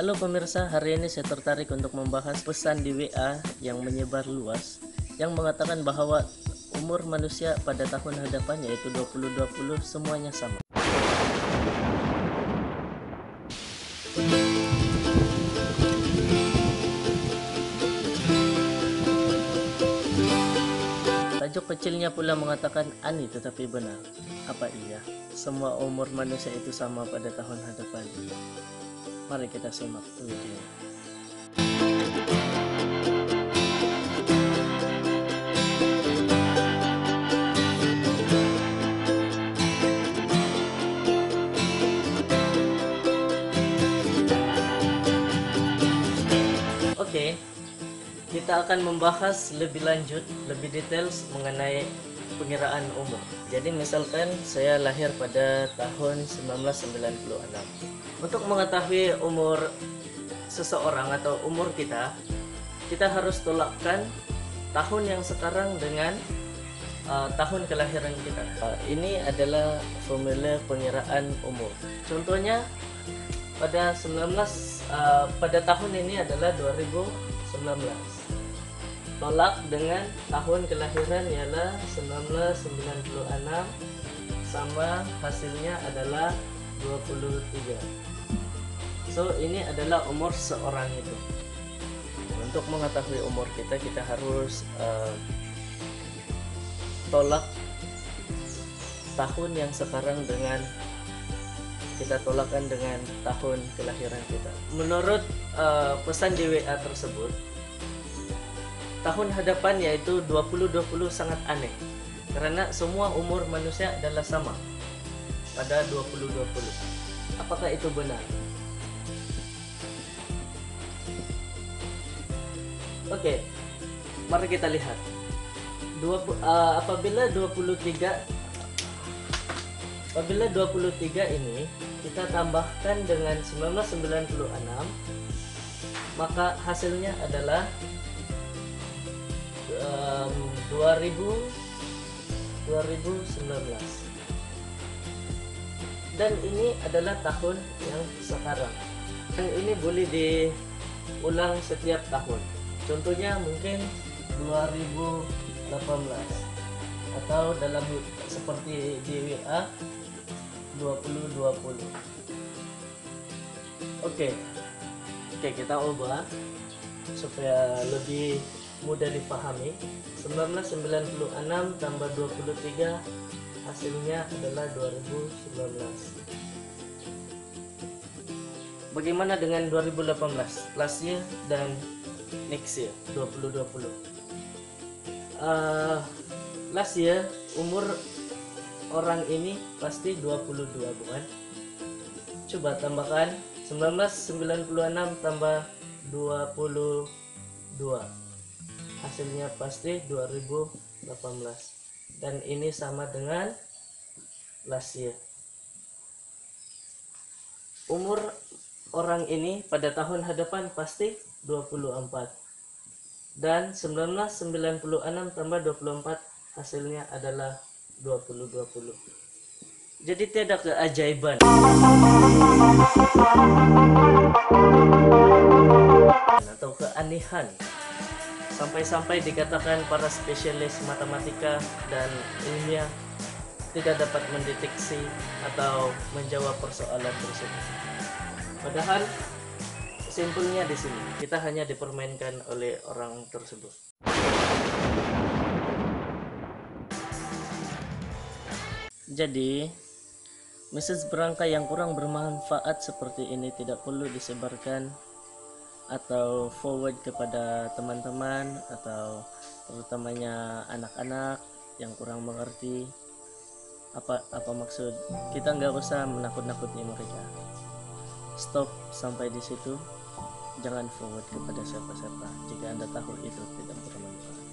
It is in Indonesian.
Halo pemirsa, hari ini saya tertarik untuk membahas pesan di WA yang menyebar luas yang mengatakan bahwa umur manusia pada tahun hadapan yaitu 2020 semuanya sama. Tajuk kecilnya pula mengatakan aneh tetapi benar. Apa iya? Semua umur manusia itu sama pada tahun hadapan. Mari kita simak video. Oke, kita akan membahas lebih lanjut, lebih detail mengenai pengiraan umur. Jadi misalkan saya lahir pada tahun 1996. Untuk mengetahui umur seseorang atau umur kita harus tolakkan tahun yang sekarang dengan tahun kelahiran kita. Ini adalah formula pengiraan umur. Contohnya pada tahun ini adalah 2019. Tolak dengan tahun kelahiran ialah 1996 sama hasilnya adalah 23. So ini adalah umur seorang itu. Untuk mengetahui umur kita harus tolak tahun yang sekarang dengan kita tolakkan dengan tahun kelahiran kita. Menurut pesan di WA tersebut, tahun hadapan yaitu 2020 sangat aneh karena semua umur manusia adalah sama pada 2020. Apakah itu benar? Oke, mari kita lihat. Apabila 23 ini kita tambahkan dengan 1996, maka hasilnya adalah 2019. Dan ini adalah tahun yang sekarang. Dan ini boleh diulang setiap tahun. Contohnya mungkin 2018 atau dalam seperti di WA 2020. Oke, kita ubah supaya lebih mudah dipahami. 1996 tambah 23 hasilnya adalah 2019. Bagaimana dengan 2018, last year dan next year 2020? Last year umur orang ini pasti 22, bukan? Coba tambahkan 1996 tambah 22, hasilnya pasti 2018. Dan ini sama dengan last year. Umur orang ini pada tahun hadapan pasti 24. Dan 1996 tambah 24 hasilnya adalah 2020. Jadi tidak keajaiban atau keanehan sampai-sampai dikatakan para spesialis matematika dan ilmiah tidak dapat mendeteksi atau menjawab persoalan tersebut. Padahal simpelnya di sini kita hanya dipermainkan oleh orang tersebut. Jadi message berangka yang kurang bermanfaat seperti ini tidak perlu disebarkan atau forward kepada teman-teman atau terutamanya anak-anak yang kurang mengerti apa maksud. Kita nggak usah menakut-nakuti mereka. Stop sampai di situ. Jangan forward kepada siapa-siapa jika Anda tahu itu tidak bermanfaat.